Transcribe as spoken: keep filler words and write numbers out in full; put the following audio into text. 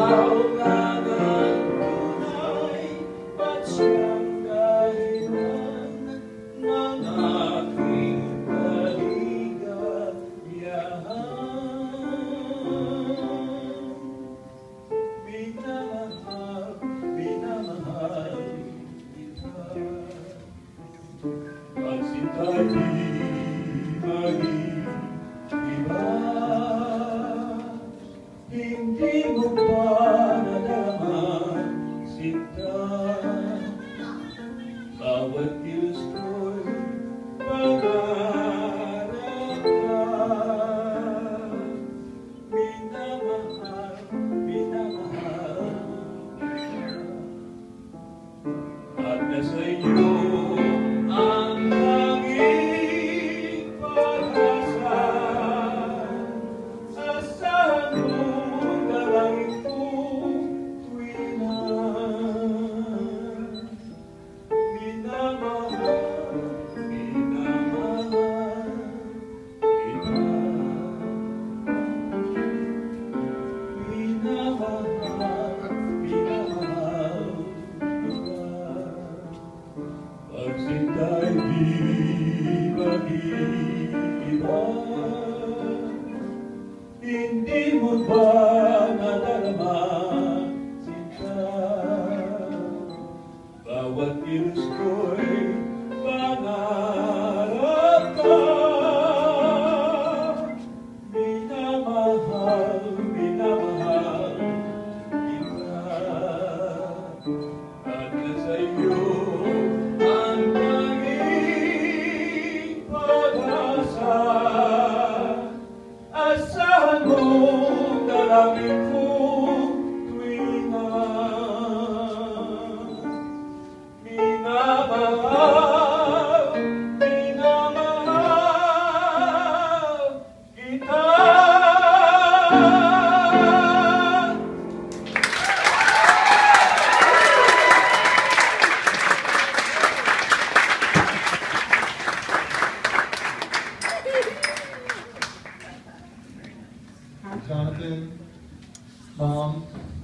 Hindi mo ba nalaman, sinta? Bawat kilos ko'y pangarap ka. Minamahal, minamahal kita. At nasa iyo ang tanging pag-asa. Asahan mo dalangin ko tuwing na minamahal, minamahal kita. Minamahal, minamahal kita. Pag sinta'y di mag-iiba, hindi mo ba nadarama, sinta? Bawat kilos ko'y pangarap ka. Minamahal, minamahal kita. At nasa iyo ang tanging pag-asa. Asahan mo dalangin ko tuwing na minamahal, minamahal kita. Jonathan, Mom,